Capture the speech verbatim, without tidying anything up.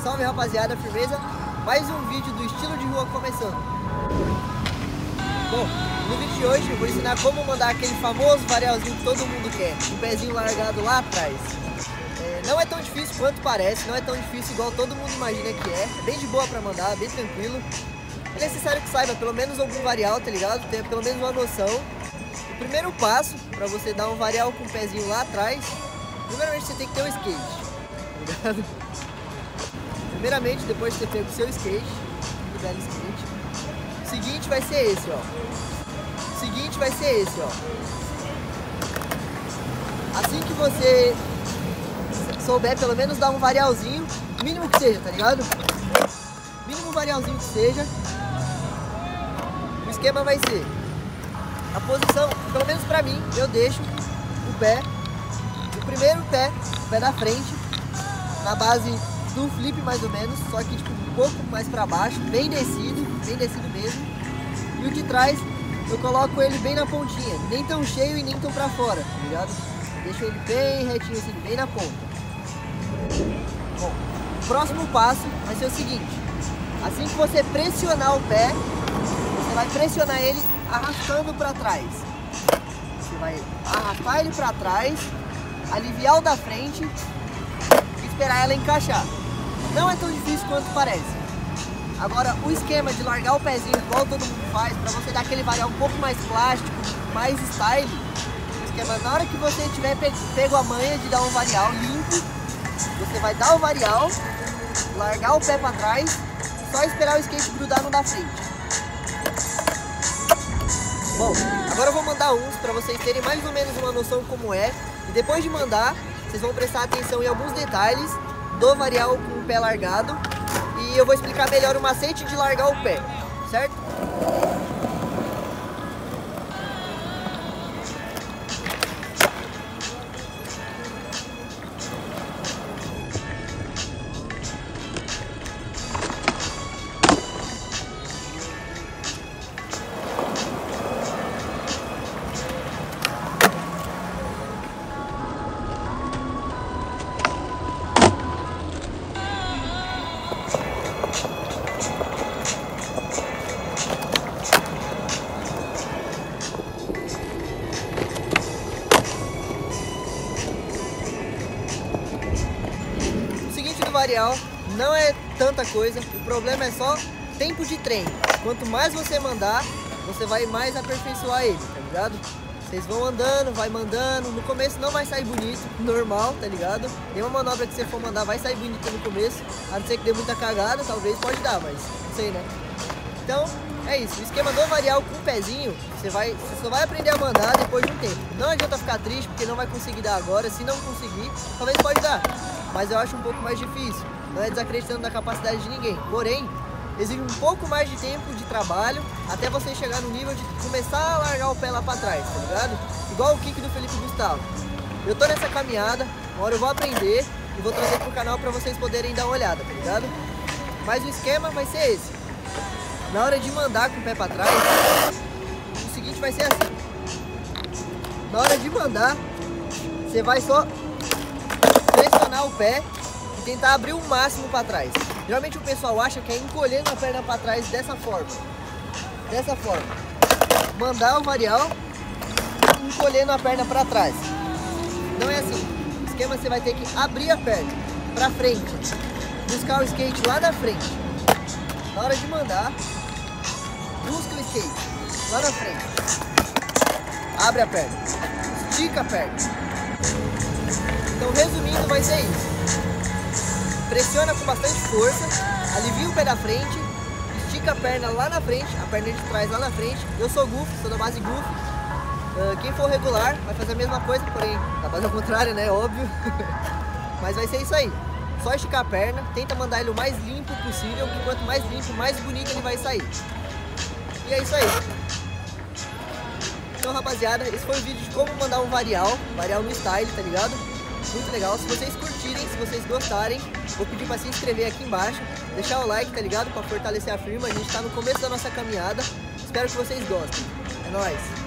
Salve rapaziada, firmeza? Mais um vídeo do estilo de rua começando. Bom, no vídeo de hoje eu vou ensinar como mandar aquele famoso varialzinho que todo mundo quer, um pezinho largado lá atrás. É, não é tão difícil quanto parece, não é tão difícil igual todo mundo imagina que é. É bem de boa pra mandar, bem tranquilo. É necessário que saiba pelo menos algum varial, tá ligado? Tenha pelo menos uma noção. O primeiro passo pra você dar um varial com o pezinho lá atrás, primeiramente você tem que ter um skate, tá ligado? Primeiramente, depois de você ter o seu skate, um belo skate, o seguinte vai ser esse, ó. O seguinte vai ser esse, ó. Assim que você souber pelo menos dar um varialzinho, mínimo que seja, tá ligado? Mínimo varialzinho que seja, o esquema vai ser a posição, pelo menos pra mim, eu deixo o pé, o primeiro pé, o pé da frente, na base do flip mais ou menos, só que tipo um pouco mais pra baixo, bem descido, bem descido mesmo. E o de trás, eu coloco ele bem na pontinha, nem tão cheio e nem tão pra fora, tá ligado? Deixo ele bem retinho assim, bem na ponta. Bom, o próximo passo vai ser o seguinte: assim que você pressionar o pé, você vai pressionar ele arrastando pra trás. Você vai arrastar ele pra trás, aliviar o da frente e esperar ela encaixar. Não é tão difícil quanto parece. Agora, o esquema de largar o pezinho igual todo mundo faz, pra você dar aquele varial um pouco mais plástico, mais style, o esquema, na hora que você tiver pego a manha de dar um varial limpo, você vai dar o varial, largar o pé pra trás e só esperar o skate grudar no da frente. Bom, agora eu vou mandar uns pra vocês terem mais ou menos uma noção como é, e depois de mandar, vocês vão prestar atenção em alguns detalhes do varial com o pé largado e eu vou explicar melhor o macete de largar o pé, certo? Varial não é tanta coisa, o problema é só tempo de treino. Quanto mais você mandar, você vai mais aperfeiçoar ele, tá ligado? Vocês vão andando, vai mandando, no começo não vai sair bonito, normal, tá ligado? Tem uma manobra que você for mandar, vai sair bonita no começo, a não ser que dê muita cagada, talvez pode dar, mas não sei, né? Então, é isso, o esquema do varial com o pezinho, você, vai, você só vai aprender a mandar depois de um tempo. Não adianta ficar triste porque não vai conseguir dar agora, se não conseguir, talvez pode dar. Mas eu acho um pouco mais difícil, não é desacreditando da capacidade de ninguém. Porém, exige um pouco mais de tempo de trabalho até você chegar no nível de começar a largar o pé lá pra trás, tá ligado? Igual o kick do Felipe Gustavo. Eu tô nessa caminhada, uma hora eu vou aprender e vou trazer pro canal pra vocês poderem dar uma olhada, tá ligado? Mas o esquema vai ser esse. Na hora de mandar com o pé pra trás, o seguinte vai ser assim. Na hora de mandar, você vai só pressionar o pé e tentar abrir o máximo para trás. Geralmente o pessoal acha que é encolhendo a perna para trás dessa forma. Dessa forma. Mandar o varial encolhendo a perna para trás. Não é assim. O esquema você vai ter que abrir a perna para frente. Buscar o skate lá na frente. Na hora de mandar, busca o skate lá na frente. Abre a perna. Estica a perna. Então, resumindo, vai ser isso. Pressiona com bastante força, alivia o pé da frente, estica a perna lá na frente, a perna de trás lá na frente. Eu sou goofy, sou da base goofy. Uh, quem for regular vai fazer a mesma coisa, porém da base ao contrário, né? Óbvio. Mas vai ser isso aí. Só esticar a perna, tenta mandar ele o mais limpo possível, que quanto mais limpo, mais bonito ele vai sair. E é isso aí. Então, rapaziada, esse foi o vídeo de como mandar um varial, varial no style, tá ligado? Muito legal. Se vocês curtirem, se vocês gostarem, vou pedir para se inscrever aqui embaixo, deixar o like, tá ligado? Para fortalecer a firma. A gente tá no começo da nossa caminhada. Espero que vocês gostem. É nóis!